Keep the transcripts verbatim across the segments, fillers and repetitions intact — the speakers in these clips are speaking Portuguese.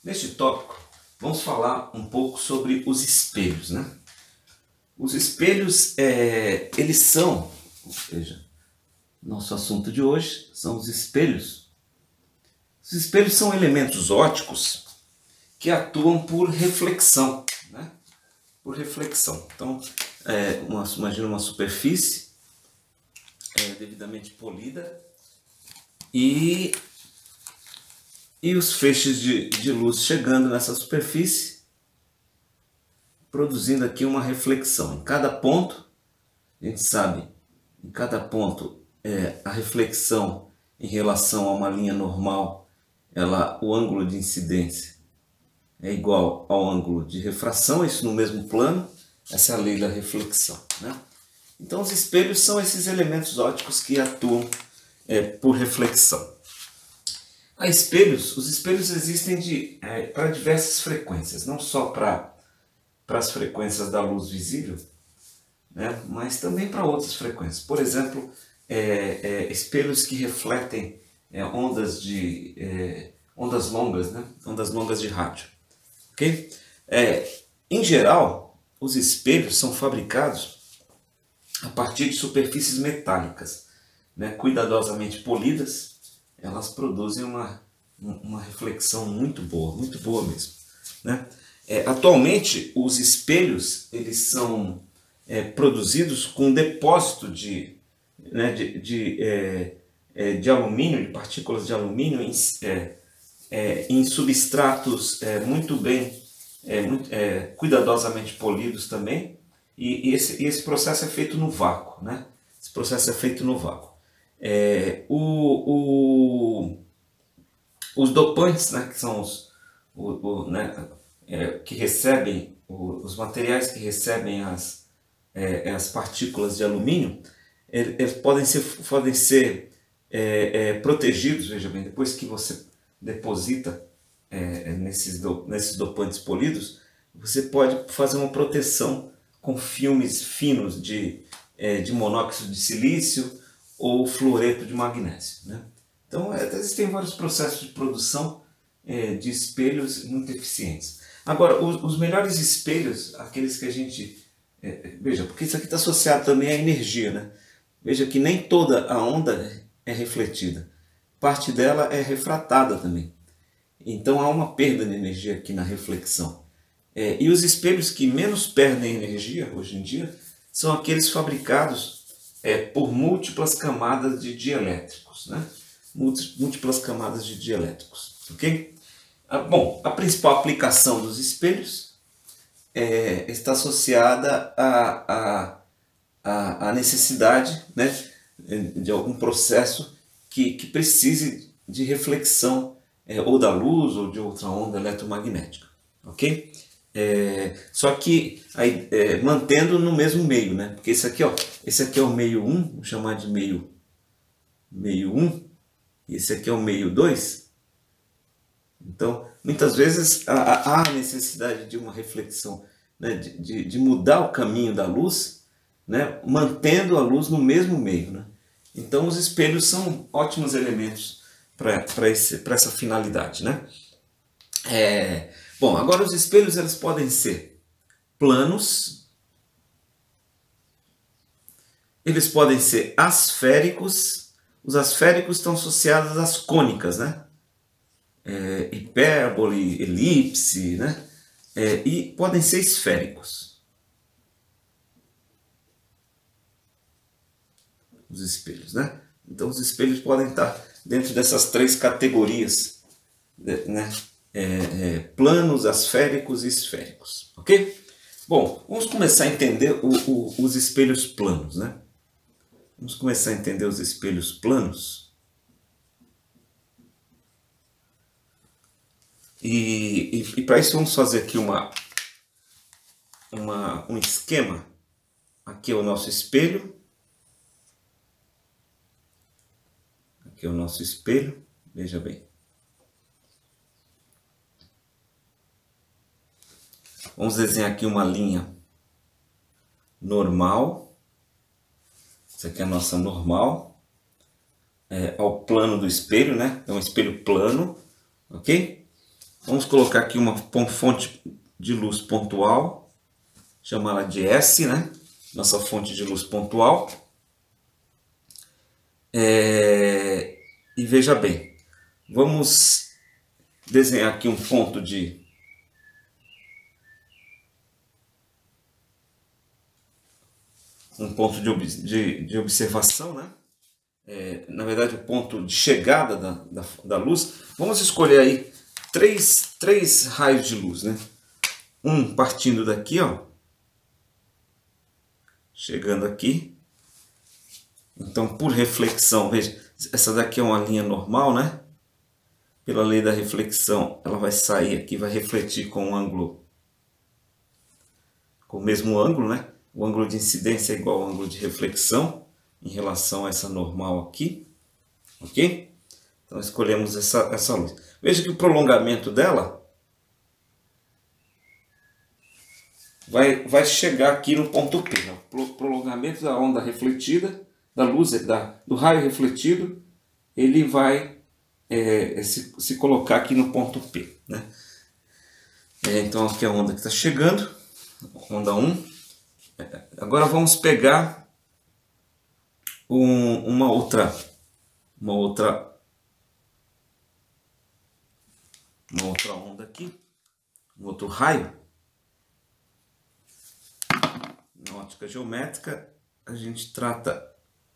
Neste tópico, vamos falar um pouco sobre os espelhos, né? Os espelhos, é, eles são, ou seja, nosso assunto de hoje são os espelhos. Os espelhos são elementos ópticos que atuam por reflexão, né? Por reflexão. Então, é, uma, imagina uma superfície é, devidamente polida e E os feixes de, de luz chegando nessa superfície, produzindo aqui uma reflexão. Em cada ponto, a gente sabe, em cada ponto, é, a reflexão em relação a uma linha normal, ela, o ângulo de incidência é igual ao ângulo de refração, isso no mesmo plano, essa é a lei da reflexão, né? Então os espelhos são esses elementos ópticos que atuam é, por reflexão. A espelhos, os espelhos existem de, é, para diversas frequências, não só para, para as frequências da luz visível, né, mas também para outras frequências. Por exemplo, é, é, espelhos que refletem é, ondas, de, é, ondas longas, né, ondas longas de rádio. Okay? É, em geral, os espelhos são fabricados a partir de superfícies metálicas, né, cuidadosamente polidas. Elas produzem uma, uma reflexão muito boa, muito boa mesmo, né? É, atualmente, os espelhos eles são é, produzidos com depósito de, né, de, de, é, é, de alumínio, de partículas de alumínio em, é, é, em substratos é, muito bem, é, muito, é, cuidadosamente polidos também, e, e, esse, e esse processo é feito no vácuo, né? Esse processo é feito no vácuo. É, o, o, os dopantes, né, que são os o, o, né, é, que recebem o, os materiais que recebem as, é, as partículas de alumínio, eles, eles podem ser, podem ser é, é, protegidos, veja bem, depois que você deposita é, nesses, do, nesses dopantes polidos, você pode fazer uma proteção com filmes finos de, é, de monóxido de silício ou fluoreto de magnésio, né? Então, é, existem vários processos de produção é, de espelhos muito eficientes. Agora, os, os melhores espelhos, aqueles que a gente... É, veja, porque isso aqui está associado também à energia, né? Veja que nem toda a onda é refletida. Parte dela é refratada também. Então, há uma perda de energia aqui na reflexão. É, e os espelhos que menos perdem energia, hoje em dia, são aqueles fabricados É, por múltiplas camadas de dielétricos, né? Múltiplas camadas de dielétricos, ok? Ah, bom, a principal aplicação dos espelhos é, está associada à, à, à necessidade, né, de algum processo que, que precise de reflexão é, ou da luz ou de outra onda eletromagnética, ok? É, só que aí, é, mantendo no mesmo meio, né? Porque esse aqui, ó, esse aqui é o meio um, vou chamar de meio meio um, e esse aqui é o meio dois. Então, muitas vezes há, há necessidade de uma reflexão, né? de, de, de mudar o caminho da luz, né? Mantendo a luz no mesmo meio, né? Então, os espelhos são ótimos elementos para essa finalidade, né? É, Bom, agora os espelhos eles podem ser planos, eles podem ser asféricos. Os asféricos estão associados às cônicas, né? É, hipérbole, elipse, né? É, e podem ser esféricos. Os espelhos, né? Então os espelhos podem estar dentro dessas três categorias, né? É, é, planos, asféricos e esféricos, ok? Bom, vamos começar a entender o, o, os espelhos planos, né? Vamos começar a entender os espelhos planos. E, e, e para isso vamos fazer aqui uma, uma, um esquema. Aqui é o nosso espelho. Aqui é o nosso espelho, veja bem. Vamos desenhar aqui uma linha normal. Essa aqui é a nossa normal. É, ao plano do espelho, né? É um espelho plano, ok? Vamos colocar aqui uma fonte de luz pontual, chamá-la de S, né? Nossa fonte de luz pontual. É... E veja bem, vamos desenhar aqui um ponto de um ponto de, de, de observação, né? É, na verdade, o ponto de chegada da, da, da luz. Vamos escolher aí três, três raios de luz, né? Um partindo daqui, ó, chegando aqui. Então, por reflexão, veja, essa daqui é uma linha normal, né? Pela lei da reflexão, ela vai sair aqui, vai refletir com um ângulo, com o mesmo ângulo, né? O ângulo de incidência é igual ao ângulo de reflexão em relação a essa normal aqui, ok? Então escolhemos essa, essa luz. Veja que o prolongamento dela vai, vai chegar aqui no ponto P, né? O prolongamento da onda refletida, da luz, da, do raio refletido, ele vai é, se, se colocar aqui no ponto P, né? É, então aqui é a onda que está chegando, onda um. Agora vamos pegar um, uma outra, uma outra, uma outra onda aqui, um outro raio. Na ótica geométrica, a gente trata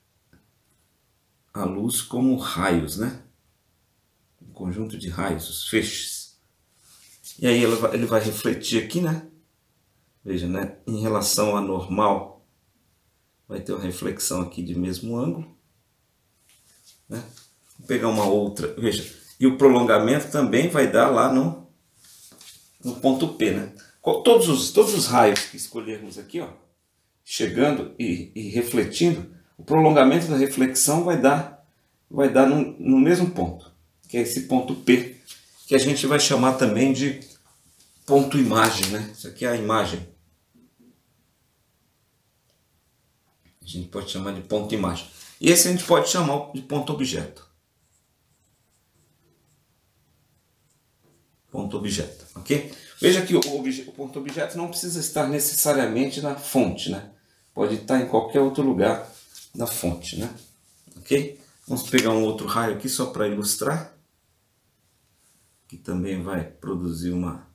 a luz como raios, né? Um conjunto de raios, os feixes. E aí ele vai, ele vai refletir aqui, né? Veja, né? Em relação à normal, vai ter uma reflexão aqui de mesmo ângulo, né? Vou pegar uma outra, veja, e o prolongamento também vai dar lá no, no ponto P, né? Todos os, todos os raios que escolhermos aqui, ó, chegando e, e refletindo, o prolongamento da reflexão vai dar, vai dar no, no mesmo ponto, que é esse ponto P, que a gente vai chamar também de ponto imagem, né? Isso aqui é a imagem. A gente pode chamar de ponto imagem. E esse a gente pode chamar de ponto objeto. Ponto objeto, ok? Veja que o, o ponto objeto não precisa estar necessariamente na fonte, né? Pode estar em qualquer outro lugar da fonte, né? Ok? Vamos pegar um outro raio aqui só para ilustrar. Que também vai produzir uma,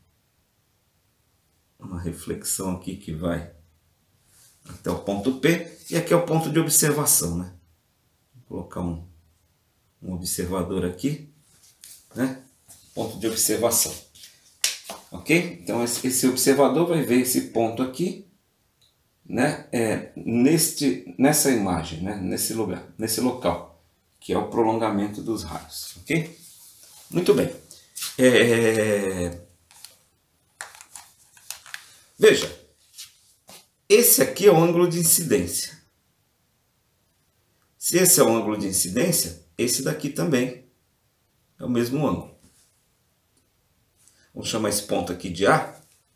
uma reflexão aqui que vai até o ponto P, e aqui é o ponto de observação, né? Vou colocar um, um observador aqui, né? Ponto de observação, ok? Então esse, esse observador vai ver esse ponto aqui, né? É, neste, nessa imagem, né? Nesse lugar, nesse local, que é o prolongamento dos raios, ok? Muito bem. É... Veja. Esse aqui é o ângulo de incidência. Se esse é o ângulo de incidência, esse daqui também é o mesmo ângulo. Vamos chamar esse ponto aqui de A.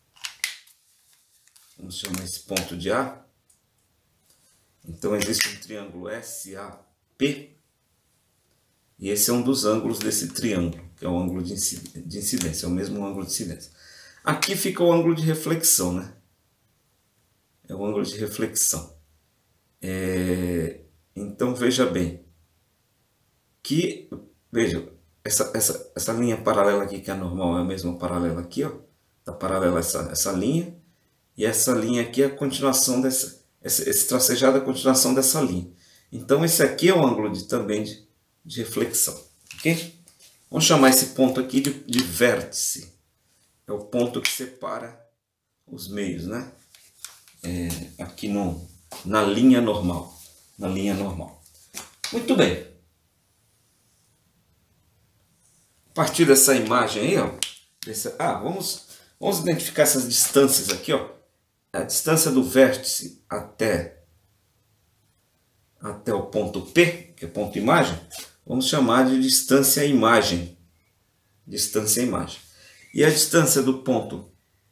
Vamos chamar esse ponto de A. Então existe um triângulo S A P. E esse é um dos ângulos desse triângulo, que é o ângulo de incidência, é o mesmo ângulo de incidência. Aqui fica o ângulo de reflexão, né? É o ângulo de reflexão. É, então veja bem que, veja, essa, essa, essa linha paralela aqui que é normal é a mesma paralela aqui, ó. Está paralela essa, essa linha, e essa linha aqui é a continuação dessa, esse, esse tracejado é a continuação dessa linha. Então esse aqui é o ângulo de, também de, de reflexão, ok? Vamos chamar esse ponto aqui de, de vértice. É o ponto que separa os meios, né? É, aqui no, na linha normal, na linha normal. Muito bem. A partir dessa imagem aí, ó, dessa, ah, vamos, vamos identificar essas distâncias aqui, ó. A distância do vértice até até o ponto P, que é ponto imagem, vamos chamar de distância imagem. Distância imagem. E a distância do ponto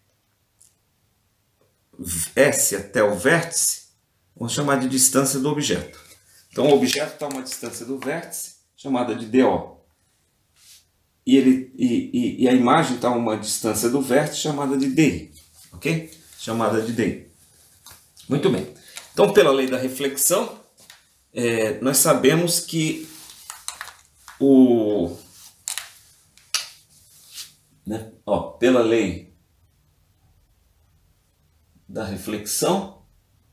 S até o vértice, vamos chamar de distância do objeto. Então o objeto está a uma distância do vértice, chamada de D O. e, ele, e, e, e a imagem está a uma distância do vértice chamada de D, ok? Chamada de D. Muito bem. Então, pela lei da reflexão, é, nós sabemos que o... Né, ó, pela lei da reflexão,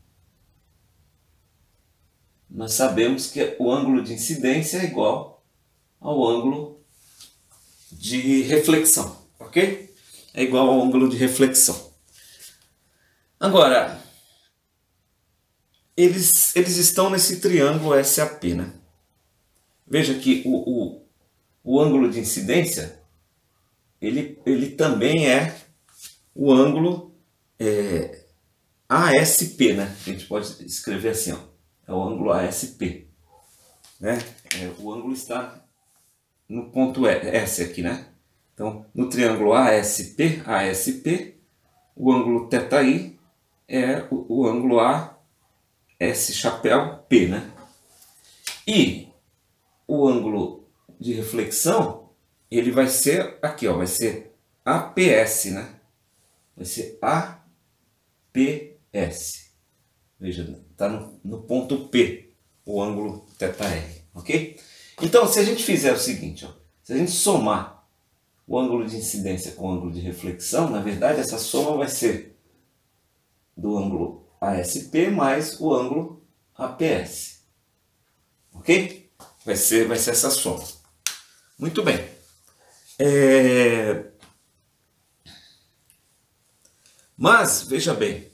nós sabemos que o ângulo de incidência é igual ao ângulo de reflexão, ok? É igual ao ângulo de reflexão. Agora, eles, eles estão nesse triângulo S A P, né? Veja que o, o, o ângulo de incidência, ele, ele também é o ângulo é, A S P, né? A gente pode escrever assim, ó, é o ângulo A S P, né? É, o ângulo está no ponto S aqui, né? Então, no triângulo A S P, A S P, o ângulo θi é o, o ângulo A S chapéu P, né? E o ângulo de reflexão, ele vai ser aqui, ó, vai ser A P S, né? Vai ser A P S. Veja, está no, no ponto P, o ângulo θr, ok? Então, se a gente fizer o seguinte, ó, se a gente somar o ângulo de incidência com o ângulo de reflexão, na verdade, essa soma vai ser do ângulo A S P mais o ângulo A P S. Ok? Vai ser, vai ser essa soma. Muito bem. É... Mas, veja bem.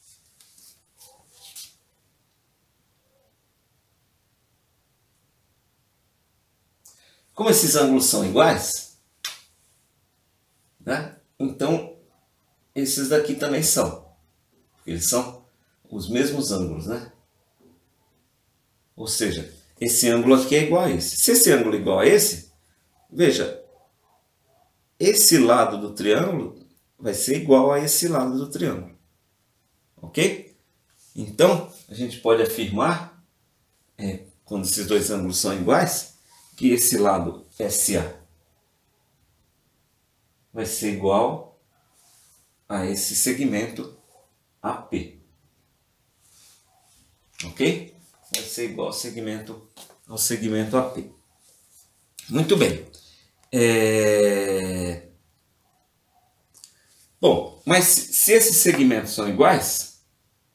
Como esses ângulos são iguais, né? Então, esses daqui também são. Eles são os mesmos ângulos, né? Ou seja, esse ângulo aqui é igual a esse. Se esse ângulo é igual a esse, veja, esse lado do triângulo vai ser igual a esse lado do triângulo. Ok? Então, a gente pode afirmar, é, quando esses dois ângulos são iguais, que esse lado S A vai ser igual a esse segmento A P. Ok? Vai ser igual ao segmento, ao segmento A P. Muito bem. É... Bom, mas se esses segmentos são iguais,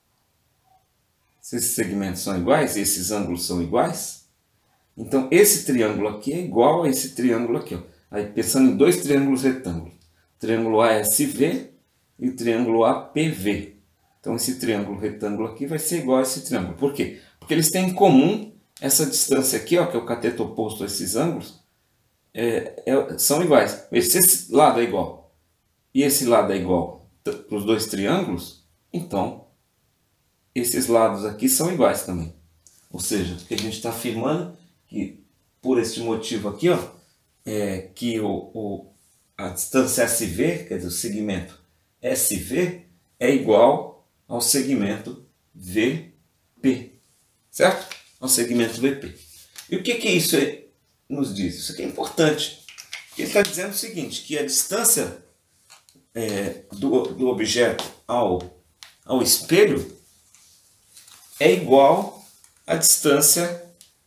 se esses segmentos são iguais e esses ângulos são iguais, então esse triângulo aqui é igual a esse triângulo aqui, ó. Aí pensando em dois triângulos retângulos, triângulo A S V e o triângulo A P V. Então esse triângulo retângulo aqui vai ser igual a esse triângulo. Por quê? Porque eles têm em comum essa distância aqui, ó, que é o cateto oposto a esses ângulos, é, é, são iguais. Se esse lado é igual e esse lado é igual para os dois triângulos, então esses lados aqui são iguais também. Ou seja, o que a gente está afirmando que por este motivo aqui, ó, é que o, o, a distância S V, quer dizer, o segmento S V, é igual ao segmento V P, certo? Ao segmento V P. E o que, que isso nos diz? Isso aqui é importante. Ele está dizendo o seguinte, que a distância é, do, do objeto ao, ao espelho é igual à distância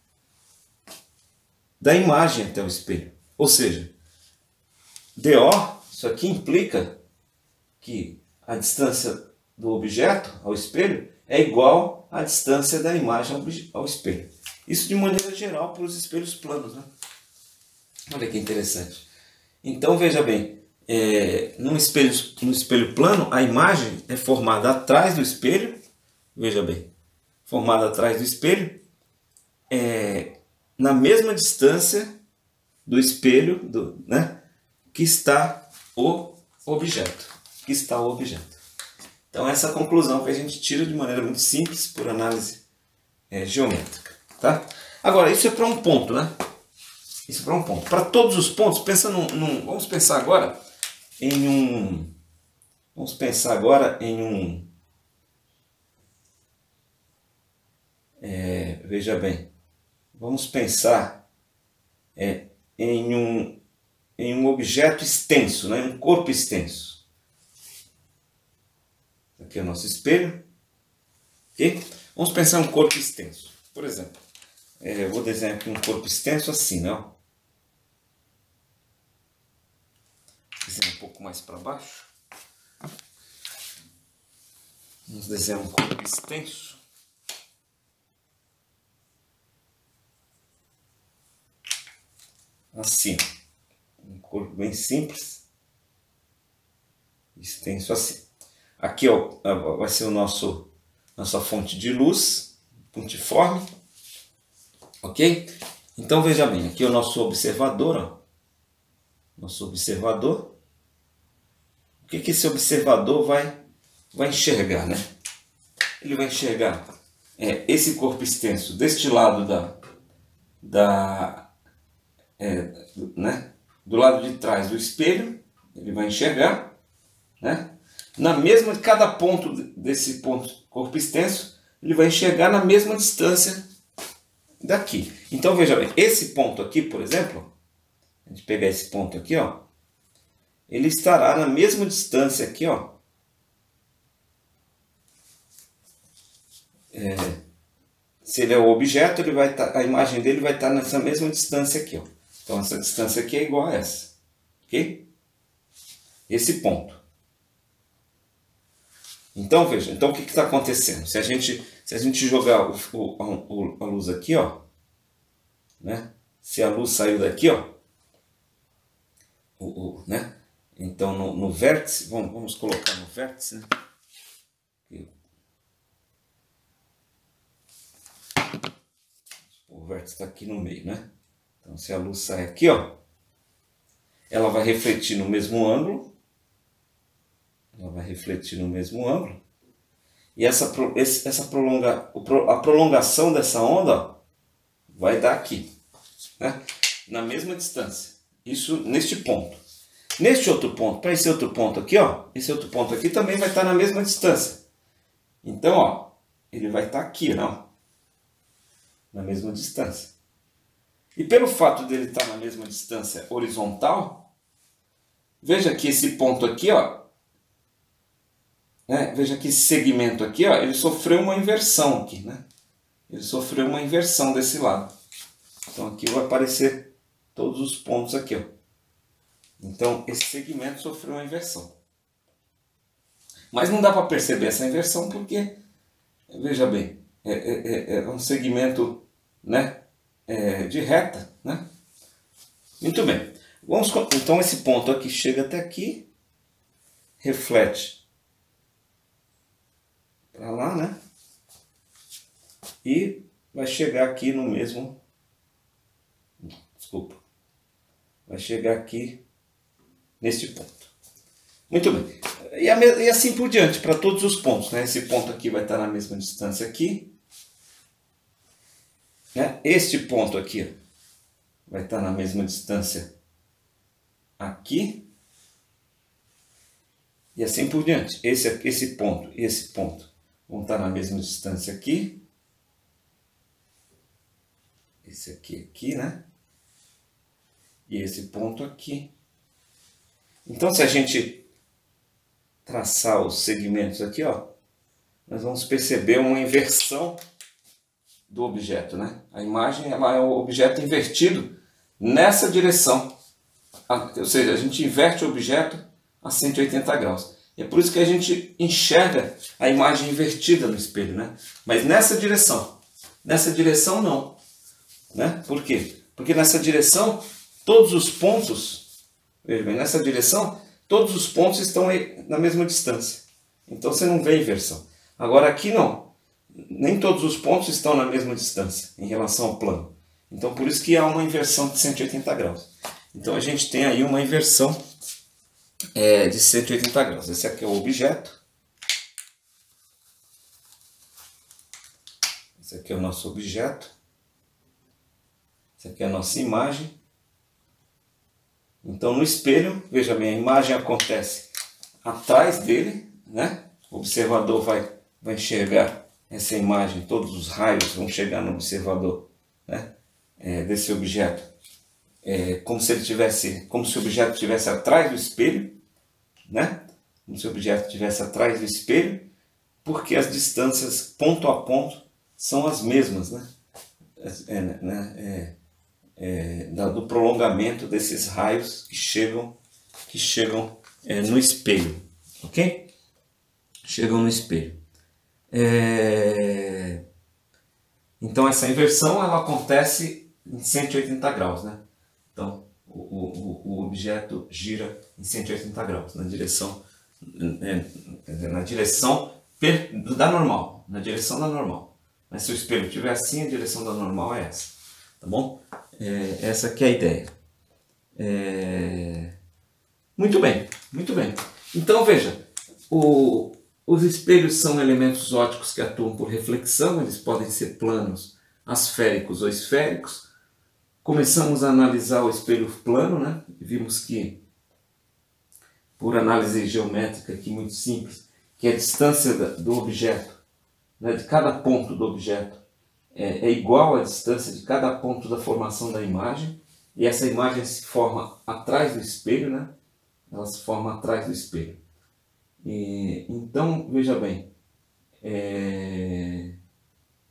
da imagem até o espelho. Ou seja, D O, isso aqui implica que a distância do objeto ao espelho é igual à distância da imagem ao espelho. Isso de maneira geral para os espelhos planos, né? Olha que interessante. Então veja bem, é, num espelho, no espelho plano, a imagem é formada atrás do espelho, veja bem, formada atrás do espelho, é, na mesma distância do espelho, do, né, que está o objeto, que está o objeto. Então essa é a conclusão que a gente tira de maneira muito simples por análise é, geométrica, tá? Agora isso é para um ponto, né? Isso é para um ponto. Para todos os pontos, pensa num, num, vamos pensar agora em um, vamos pensar agora em um, é, veja bem, vamos pensar é, em um em um objeto extenso, né? Um corpo extenso. Aqui é o nosso espelho. Okay? Vamos pensar em um corpo extenso. Por exemplo, é, eu vou desenhar aqui um corpo extenso assim, né? Desenhar um pouco mais para baixo. Vamos desenhar um corpo extenso. Assim. Um corpo bem simples. Extenso assim. Aqui ó, vai ser o nosso, nossa fonte de luz, pontiforme. Ok? Então veja bem, aqui é o nosso observador. Ó. Nosso observador. O que, que esse observador vai, vai enxergar, né? Ele vai enxergar é, esse corpo extenso deste lado da, da, é, né? do lado de trás do espelho. Ele vai enxergar, né? Na mesma, cada ponto desse ponto corpo extenso, ele vai enxergar na mesma distância daqui. Então veja bem, esse ponto aqui, por exemplo, a gente pegar esse ponto aqui, ó, ele estará na mesma distância aqui, ó. É, se ele é o objeto, ele vai tá, a imagem dele vai estar nessa mesma distância aqui, ó. Então essa distância aqui é igual a essa, ok? Esse ponto. Então veja, então o que está acontecendo? Se a gente, se a gente jogar o, o, a luz aqui, ó, né? Se a luz saiu daqui, ó, o, o, né? Então no, no vértice, vamos, vamos colocar no vértice, né? O vértice está aqui no meio, né? Então se a luz sai aqui, ó, ela vai refletir no mesmo ângulo. Ela vai refletir no mesmo ângulo. E essa, essa prolonga, a prolongação dessa onda, ó, vai dar aqui, né? Na mesma distância. Isso neste ponto. Neste outro ponto, para esse outro ponto aqui, ó, esse outro ponto aqui também vai estar na mesma distância. Então, ó, ele vai estar aqui, não? Na mesma distância. E pelo fato dele estar na mesma distância horizontal, veja que esse ponto aqui, ó, né, veja que esse segmento aqui, ó, ele sofreu uma inversão aqui, né? Ele sofreu uma inversão desse lado. Então aqui vai aparecer todos os pontos aqui, ó. Então esse segmento sofreu uma inversão. Mas não dá para perceber essa inversão porque, veja bem, é, é, é um segmento, né, é, de reta, né? Muito bem. Vamos, então esse ponto aqui chega até aqui, reflete para lá, né? E vai chegar aqui no mesmo, desculpa, vai chegar aqui neste ponto. Muito bem. E, a, e assim por diante, para todos os pontos, né? Esse ponto aqui vai estar na mesma distância aqui, né? Este ponto aqui vai estar na mesma distância aqui, e assim por diante. Esse, esse ponto e esse ponto vão estar na mesma distância aqui. Esse aqui, aqui, né? E esse ponto aqui. Então, se a gente traçar os segmentos aqui, ó, nós vamos perceber uma inversão do objeto, né? A imagem, ela é o objeto invertido nessa direção. Ou seja, a gente inverte o objeto a cento e oitenta graus. E é por isso que a gente enxerga a imagem invertida no espelho, né? Mas nessa direção. Nessa direção não. Né? Por quê? Porque nessa direção, todos os pontos, veja bem, nessa direção, todos os pontos estão aí na mesma distância. Então você não vê inversão. Agora aqui não. Nem todos os pontos estão na mesma distância em relação ao plano. Então por isso que há uma inversão de cento e oitenta graus. Então a gente tem aí uma inversão é, de cento e oitenta graus. Esse aqui é o objeto. Esse aqui é o nosso objeto. Essa aqui é a nossa imagem. Então no espelho, veja bem, a imagem acontece atrás dele, né? O observador vai, vai enxergar essa imagem, todos os raios vão chegar no observador, né? É, desse objeto é, como se ele tivesse, como se o objeto estivesse atrás do espelho, né? Como se o objeto estivesse atrás do espelho, porque as distâncias ponto a ponto são as mesmas, né? É, né? É, é, do prolongamento desses raios que chegam, que chegam é, no espelho, ok? Chegam no espelho. É... Então essa inversão ela acontece em cento e oitenta graus, né? Então o, o, o objeto gira em cento e oitenta graus na direção, é, na direção da normal, na direção da normal. Mas se o espelho estiver assim, a direção da normal é essa, tá bom? É, essa que é a ideia. É... Muito bem, muito bem. Então veja, o, os espelhos são elementos ópticos que atuam por reflexão, eles podem ser planos, asféricos ou esféricos. Começamos a analisar o espelho plano, né? Vimos que, por análise geométrica aqui muito simples, que a distância do objeto, né, de cada ponto do objeto, é, é igual à distância de cada ponto da formação da imagem, e essa imagem se forma atrás do espelho, né? Ela se forma atrás do espelho. E, então, veja bem, é...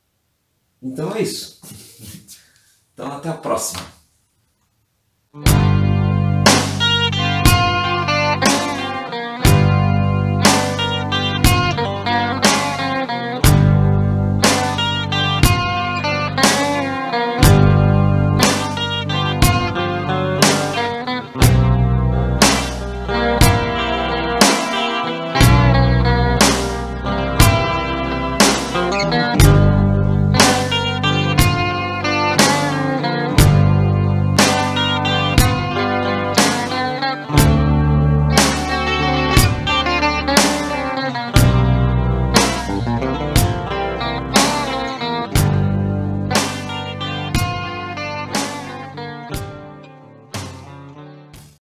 então é isso. Então até a próxima.